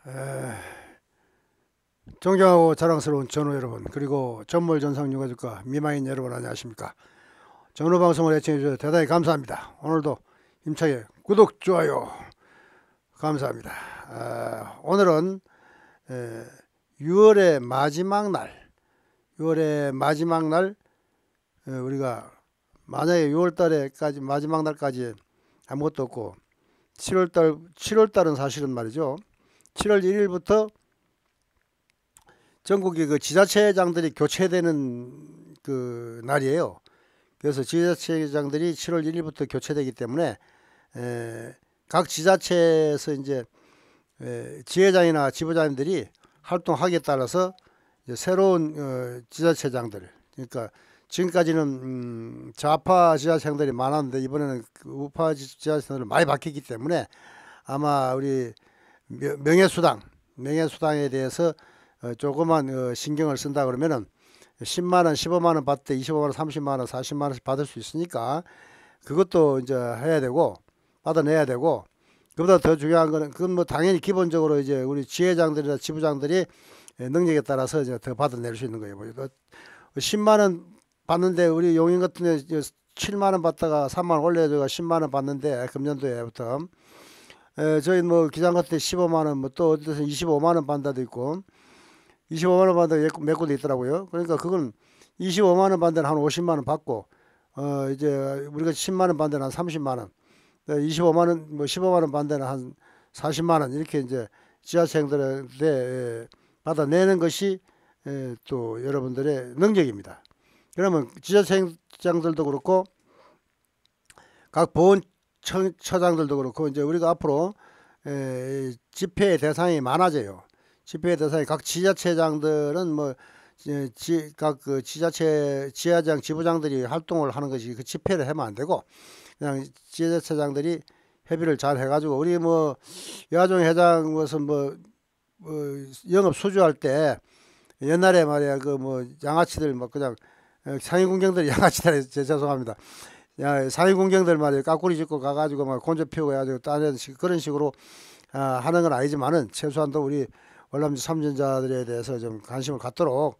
존경하고 자랑스러운 전우 여러분, 그리고 전몰 전상 유가족과 미망인 여러분, 안녕하십니까. 전우 방송을 애청해 주셔서 대단히 감사합니다. 오늘도 힘차게 구독, 좋아요 감사합니다. 오늘은 6월의 마지막 날, 우리가 만약에 6월 달에까지 마지막 날까지 아무것도 없고 7월 달은 사실은 말이죠. 7월 1일부터 전국의 그 지자체장들이 교체되는 그 날이에요. 그래서 지자체장들이 7월 1일부터 교체되기 때문에 각 지자체에서 이제 지회장이나 지부장들이 활동하기에 따라서 이제 새로운 지자체장들, 그러니까 지금까지는 좌파 지자체장들이 많았는데 이번에는 그 우파 지자체장들이 많이 바뀌기 때문에 아마 우리 명예수당에 대해서 조그만 신경을 쓴다 그러면은 10만원, 15만원 받을 때 25만원, 30만원, 40만원씩 받을 수 있으니까 그것도 이제 해야 되고 받아내야 되고, 그보다 더 중요한 거는 그건 뭐 당연히 기본적으로 이제 우리 지회장들이나 지부장들이 능력에 따라서 이제 더 받아낼 수 있는 거예요. 뭐 10만원 받는데 우리 용인 같은 데 7만원 받다가 3만원 올려줘가 10만원 받는데 금년도에부터 저희 뭐 기장 같은 데 15만원, 뭐 또 어디서 25만원 받는 데도 있고 25만원 받는 몇 군데 있더라고요. 그러니까 그건 25만원 받는 데는 한 50만원 받고 이제 우리가 10만원 받는 데는 한 30만원, 25만원 뭐 15만원 받는 데는 한 40만원, 이렇게 이제 지자체장들한테 받아내는 것이 또 여러분들의 능력입니다. 그러면 지자체장들도 그렇고 각 보훈처장들도 그렇고 이제 우리가 앞으로 집회의 대상이 많아져요. 집회 대상이 각 지자체장들은 뭐 각 그 지자장 지부장들이 활동을 하는 것이 그 집회를 하면 안 되고 그냥 지자체장들이 협의를 잘 해가지고 우리 뭐 여가정 회장 무슨 뭐 영업 수주할 때 옛날에 말이야 그 뭐 양아치들 뭐 그냥 상위군경들 양아치들 죄송합니다. 상위군경들 말이야 까꾸리 짚고 가가지고 막 곤조 피우고 해가지고 따는 그런 식으로 하는 건 아니지만은 최소한도 우리 월남지 삼전자들에 대해서 좀 관심을 갖도록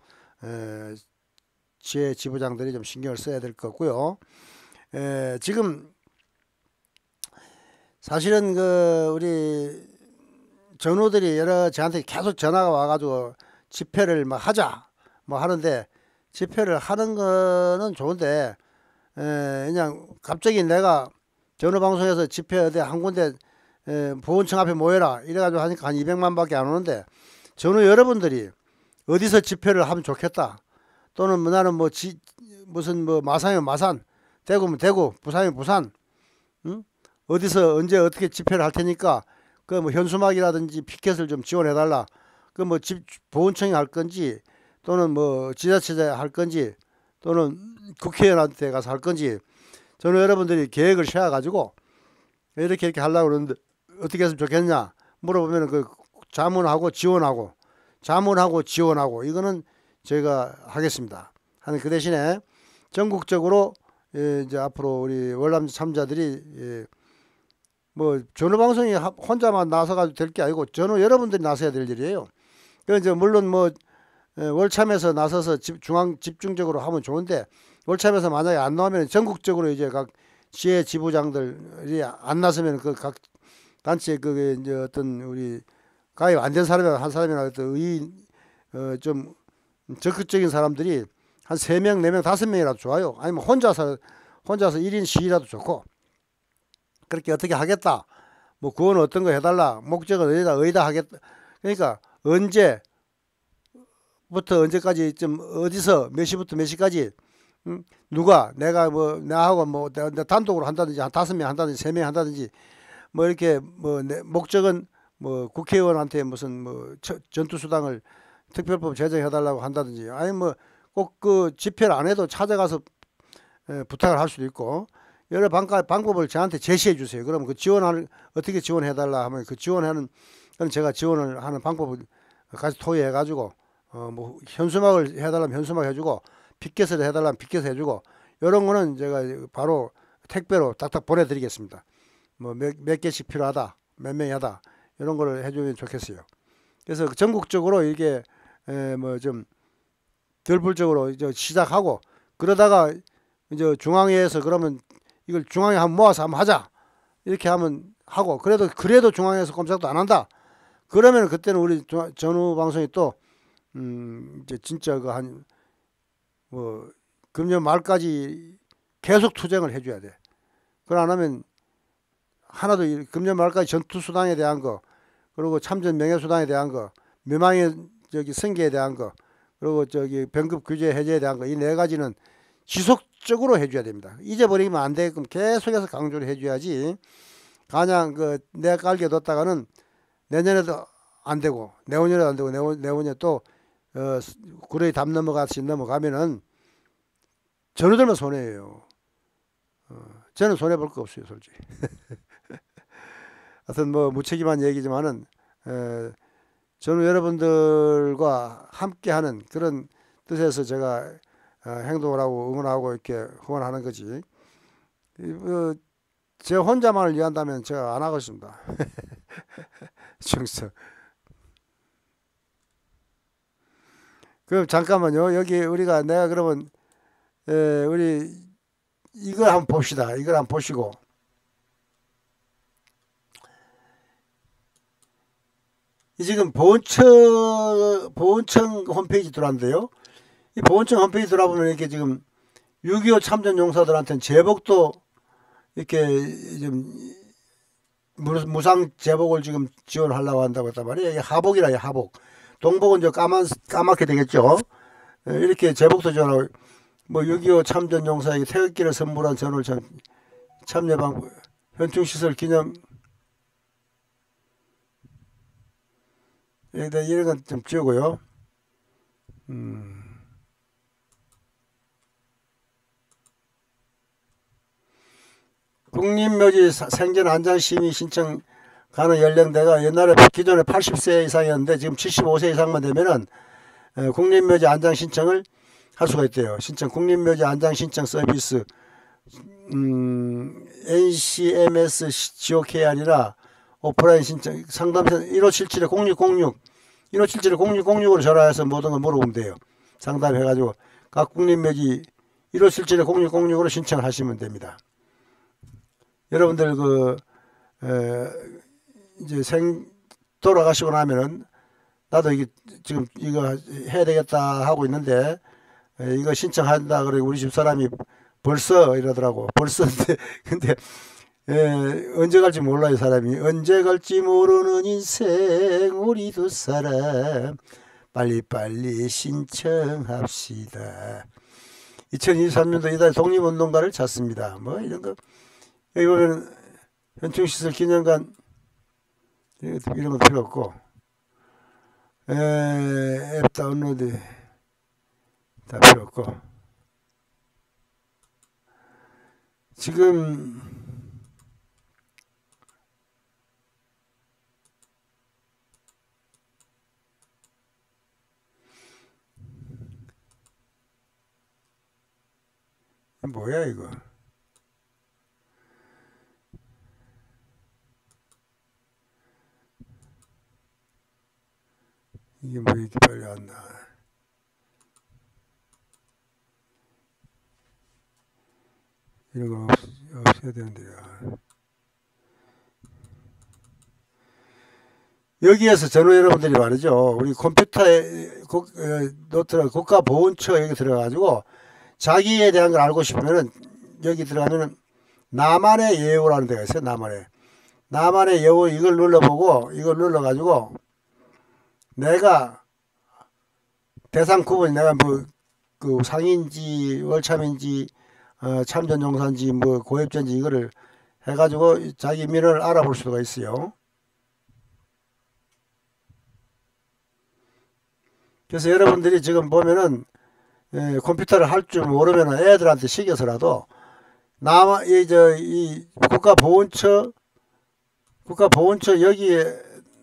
지부장들이 좀 신경을 써야 될 것 같고요. 지금 사실은 그 우리 전우들이 여러 저한테 계속 전화가 와가지고 집회를 막 하자 뭐 하는데, 집회를 하는 거는 좋은데 그냥 갑자기 내가 전우 방송에서 집회 어디 한 군데 보훈청 앞에 모여라 이래가지고 하니까 한 200만밖에 안 오는데, 전우 여러분들이 어디서 집회를 하면 좋겠다, 또는 뭐 나는 뭐 무슨 뭐 마산이면 마산, 대구면 대구, 부산이면 부산, 응? 어디서 언제 어떻게 집회를 할 테니까 그 뭐 현수막이라든지 피켓을 좀 지원해달라. 그 뭐 보훈청이 할 건지 또는 뭐 지자체에 할 건지 또는 국회의원한테 가서 할 건지 저는 여러분들이 계획을 세워가지고 이렇게 하려고 그러는데 어떻게 했으면 좋겠냐 물어보면 그 자문하고 지원하고 이거는 저희가 하겠습니다. 하는 그 대신에 전국적으로 이제 앞으로 우리 월남지 참자들이 뭐 전후 방송이 혼자만 나서가지고 될 게 아니고 전후 여러분들이 나서야 될 일이에요. 그 이제 물론 뭐 월참에서 나서서 집중적으로 하면 좋은데, 월참에서 만약에 안 나오면 전국적으로 이제 각 지회 지부장들이 안 나서면 그 각 단체 그게 이제 어떤 우리 가입 안 된 사람이나 한 사람이나 어떤 좀 적극적인 사람들이 한 3명, 4명, 5명이라도 좋아요. 아니면 혼자서 1인 시위라도 좋고, 그렇게 어떻게 하겠다, 뭐 그건 어떤 거 해달라, 목적은 어디다 하겠다. 그러니까 언제부터 언제까지 좀 어디서 몇 시부터 몇 시까지 누가 내가 뭐 나하고 뭐 내가 단독으로 한다든지 한 5명 한다든지 3명 한다든지 뭐 이렇게 뭐 목적은 뭐 국회의원한테 무슨 뭐 전투수당을 특별법 제정해달라고 한다든지, 아니 뭐 꼭 그 집회를 안 해도 찾아가서 부탁을 할 수도 있고 여러 방법을 저한테 제시해 주세요. 그러면 그 어떻게 지원해달라 하면 그 지원하는 건 제가 지원을 하는 방법을 같이 토의해 가지고 뭐 현수막을 해달라면 현수막 해주고 피켓을 해달라면 피켓 해주고 이런 거는 제가 바로 택배로 딱딱 보내드리겠습니다. 뭐 몇 개씩 필요하다, 몇 명이 하다, 이런 거를 해주면 좋겠어요. 그래서 전국적으로 이게 뭐 좀 결불적으로 이제 시작하고 그러다가 이제 중앙회에서 그러면 이걸 중앙에 한번 모아서 한번 하자 이렇게 하면 하고 그래도 중앙에서 꼼짝도 안 한다. 그러면 그때는 우리 전후 방송이 또 이제 진짜 그 한 뭐 금년 말까지 계속 투쟁을 해줘야 돼. 그걸 안 하면 하나도 금년 말까지 전투 수당에 대한 거 그리고 참전 명예 수당에 대한 거 멸망의 저기 승계에 대한 거 그리고 저기 병급 규제 해제에 대한 거 이 네 가지는 지속적으로 해줘야 됩니다. 잊어버리면 안 되게끔 계속해서 강조를 해줘야지. 그냥 그 내가 깔게 뒀다가는 내년에도 안 되고 내후년에도 안 되고 내후년에 또 구레이 담 넘어가면은 전우들만 손해예요. 저는 손해 볼 거 없어요, 솔직히. 하여튼 뭐 무책임한 얘기지만은 저는 여러분들과 함께하는 그런 뜻에서 제가 행동을 하고 응원하고 이렇게 후원하는 거지. 제 혼자만을 위한다면 제가 안 하겠습니다. 중서. 그럼 잠깐만요. 여기 내가 그러면 우리 이걸 한번 봅시다. 이걸 한번 보시고 지금 보훈청 홈페이지 들어왔는데요. 이 보훈청 홈페이지 들어보면 이렇게 지금 6.25 참전 용사들한테는 제복도 이렇게 좀 무상 제복을 지금 지원하려고 한다고 했단 말이에요. 이게 하복이라 하복. 동복은 이제 까맣게 되겠죠. 이렇게 제복도 지원하고 뭐 6.25 참전 용사에게 태극기를 선물한 전월 참여방 현충시설 기념 여기다 이런 건 좀 지우고요. 국립묘지 생전 안장심의 신청 가능 연령대가 옛날에 기존에 80세 이상이었는데 지금 75세 이상만 되면은 국립묘지 안장 신청을 할 수가 있대요. 국립묘지 안장 신청 서비스 NCMS GOK 아니라 오프라인 신청 상담센터 1577-0606 1577-0606으로 전화해서 모든 걸 물어보면 돼요. 상담해가지고 각 국립묘지 1577-0606으로 신청을 하시면 됩니다. 여러분들 이제 돌아가시고 나면은 나도 이게 지금 이거 해야 되겠다 하고 있는데 이거 신청한다 그러고 우리 집 사람이 벌써 이러더라고. 벌써인데 근데 언제 갈지 몰라요. 사람이 언제 갈지 모르는 인생 우리 두 사람 빨리빨리 신청합시다. 2023년도 이달 독립운동가를 찾습니다. 뭐 이런 거 여기 보면 현충시설 기념관 이런 거 필요 없고 앱 다운로드 다 필요 없고 지금 뭐야 이거 이게 뭐 이렇게 빨리 안 나와. 이런 거 없어야 되는데요. 여기에서 전후 여러분들이 말이죠. 우리 컴퓨터에 노트라 국가보훈처 여기 들어가가지고 자기에 대한 걸 알고 싶으면은 여기 들어가면은 나만의 예우라는 데가 있어요. 나만의 예우 이걸 눌러보고 이걸 눌러가지고 내가 대상 구분이 내가 뭐 그 상인지 월참인지 참전용사인지 뭐 고엽전지 이거를 해가지고 자기 민원을 알아볼 수가 있어요. 그래서 여러분들이 지금 보면은 컴퓨터를 할 줄 모르면은 애들한테 시켜서라도 이 국가보훈처 여기에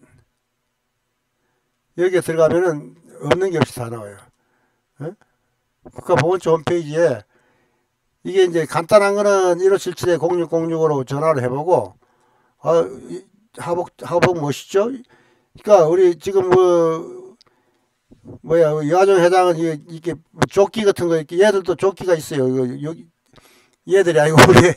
들어가면은 없는 게 없이 다 나와요. 국가보훈처 홈페이지에 이게 이제 간단한 거는 1577-0606으로 전화를 해보고 하복 멋있죠? 그러니까 우리 지금 뭐야 여가정 회장은 이게 조끼 같은 거 이렇게 얘들도 조끼가 있어요. 여기 얘들이 아니고 우리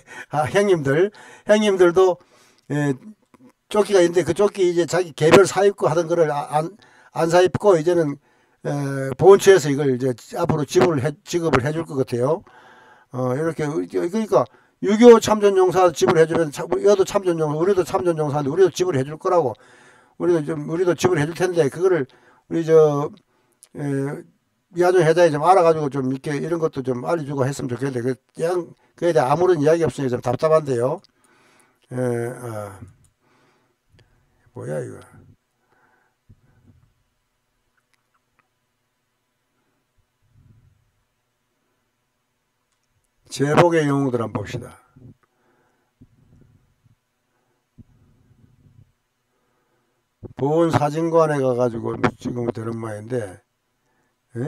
형님들도 조끼가 있는데 그 조끼 이제 자기 개별 사입고 하던 거를 안 사입고 이제는 보훈처에서 이걸 이제 앞으로 지급을 해줄 것 같아요. 이렇게 그러니까 6.25 참전용사 지불해주면 여도 참전용사 우리도 참전용사인데 우리도 지불해줄 거라고 우리도 지불해줄 텐데 그거를 우리 이하정 회장이 좀 알아가지고 좀 이렇게 이런 것도 좀 알려주고 했으면 좋겠는데 그냥 그에 대해 아무런 이야기 없으니 좀 답답한데요. 뭐야 이거. 제복의 영웅들 한번 봅시다. 보훈사진관에 가가지고 지금 되는 모양인데, 예?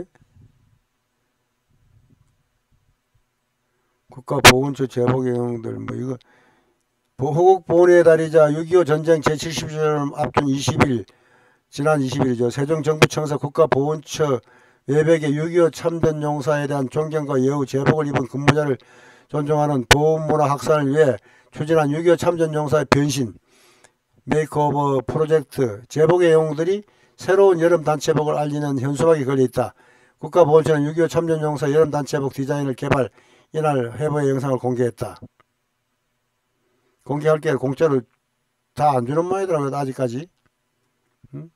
국가보훈처 제복의 영웅들 뭐 이거 호국보훈의 달이자 6.25 전쟁 제70주년 앞둔 20일 지난 20일이죠. 세종정부청사 국가보훈처 외벽에 6.25 참전용사에 대한 존경과 예우 제복을 입은 근무자를 존중하는 보훈문화 확산을 위해 추진한 6.25 참전용사의 변신 메이크오버 프로젝트 제복의 영웅들이 새로운 여름 단체복을 알리는 현수막이 걸려있다. 국가보훈처는 6.25 참전용사 여름 단체복 디자인을 개발 이날 회보의 영상을 공개했다. 공개할 게 공짜로 다 안 주는 모양이더라고요. 아직까지. 응?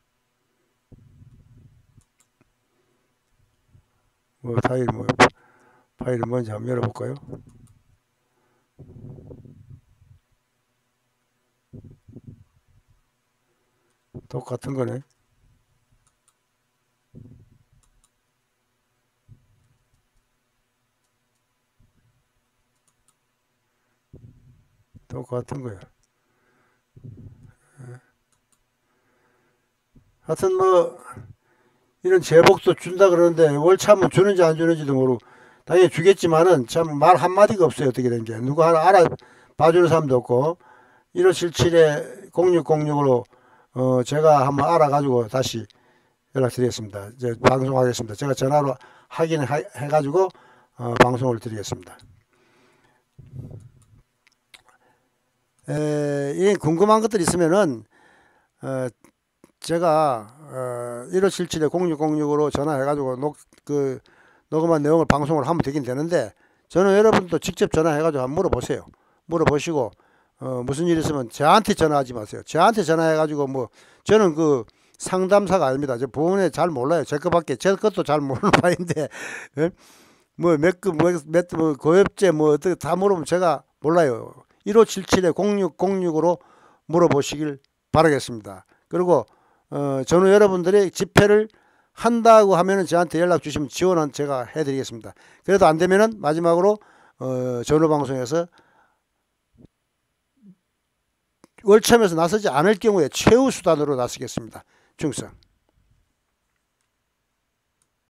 파일이 뭔지 한번 열어볼까요? 똑같은 거네. 똑같은 거야. 하여튼 이런 제복도 준다 그러는데 월참은 주는지 안 주는지도 모르고 당연히 주겠지만은 참 말 한마디가 없어요. 어떻게 된 게. 누가 하나 알아봐주는 사람도 없고 1577에 0606으로 제가 한번 알아가지고 다시 연락드리겠습니다. 이제 방송하겠습니다. 제가 전화로 확인해가지고 방송을 드리겠습니다. 이 궁금한 것들 있으면은 제가 1577에 0606으로 전화해가지고 녹음한 내용을 방송을 하면 되긴 되는데 저는 여러분도 직접 전화해가지고 한번 물어보세요. 물어보시고 무슨 일 있으면 저한테 전화하지 마세요. 저한테 전화해가지고 저는 그 상담사가 아닙니다. 저 보험에 잘 몰라요. 제 것도 잘 모르는 바인데 고엽제 어떻게 다 물으면 제가 몰라요. 1577에 0606으로 물어보시길 바라겠습니다. 그리고 전후 여러분들이 집회를 한다고 하면은 저한테 연락 주시면 지원은 제가 해드리겠습니다. 그래도 안 되면은 마지막으로 전후 방송에서 월참에서 나서지 않을 경우에 최후 수단으로 나서겠습니다. 충성.